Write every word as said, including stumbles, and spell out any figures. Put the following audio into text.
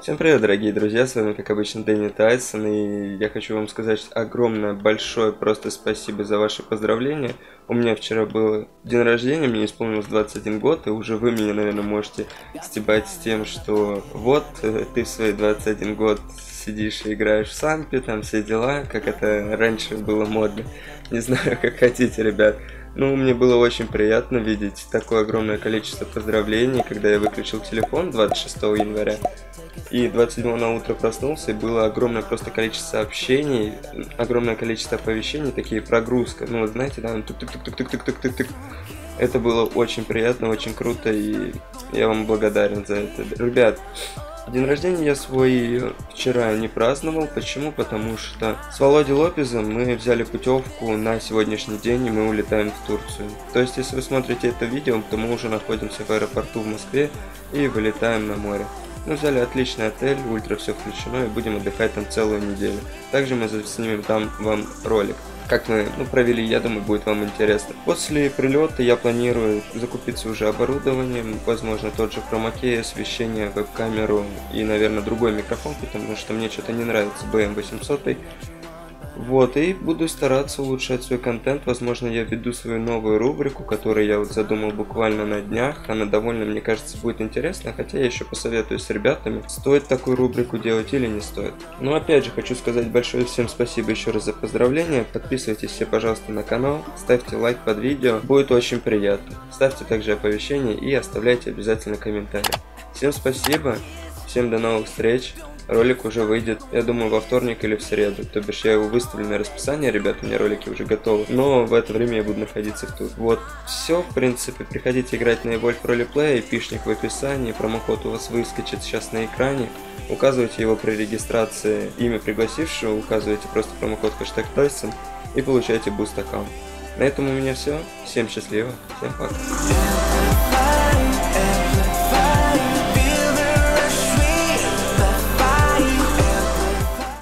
Всем привет, дорогие друзья, с вами, как обычно, Дэнни Тайсон, и я хочу вам сказать огромное, большое просто спасибо за ваши поздравления. У меня вчера был день рождения, мне исполнилось двадцать один год, и уже вы меня, наверное, можете стебать с тем, что вот, ты в свои двадцать один год сидишь и играешь в сампе, там все дела, как это раньше было модно. Не знаю, как хотите, ребят. Ну, мне было очень приятно видеть такое огромное количество поздравлений, когда я выключил телефон двадцать шестого января. И двадцать седьмого на утро проснулся, и было огромное просто количество сообщений, огромное количество оповещений, такие прогрузка. Ну, вот знаете, да, тук-тук-тук-тук-тук-тук-тук. Это было очень приятно, очень круто, и я вам благодарен за это. Ребят, день рождения я свой вчера не праздновал. Почему? Потому что с Володей Лопезом мы взяли путевку на сегодняшний день, и мы улетаем в Турцию. То есть, если вы смотрите это видео, то мы уже находимся в аэропорту в Москве и вылетаем на море. Мы взяли отличный отель, ультра все включено, и будем отдыхать там целую неделю. Также мы заснимем там вам ролик. Как мы ну, провели, я думаю, будет вам интересно. После прилета я планирую закупиться уже оборудованием, возможно, тот же хромакей, освещение, веб-камеру и, наверное, другой микрофон, потому что мне что-то не нравится би эм восемьсот. Вот, и буду стараться улучшать свой контент. Возможно, я веду свою новую рубрику, которую я вот задумал буквально на днях. Она довольно, мне кажется, будет интересна, хотя я еще посоветую с ребятами, стоит такую рубрику делать или не стоит. Но опять же, хочу сказать большое всем спасибо еще раз за поздравления. Подписывайтесь все, пожалуйста, на канал, ставьте лайк под видео, будет очень приятно. Ставьте также оповещения и оставляйте обязательно комментарии. Всем спасибо, всем до новых встреч. Ролик уже выйдет, я думаю, во вторник или в среду. То бишь я его выставлю на расписание, ребята, у меня ролики уже готовы. Но в это время я буду находиться тут. Вот, все, в принципе. Приходите играть на Evolve Roleplay, пишник в описании, промокод у вас выскочит сейчас на экране. Указывайте его при регистрации, имя пригласившего, указывайте просто промокод хэштег Тайсон и получайте буст аккаунт. На этом у меня все. Всем счастливо, всем пока.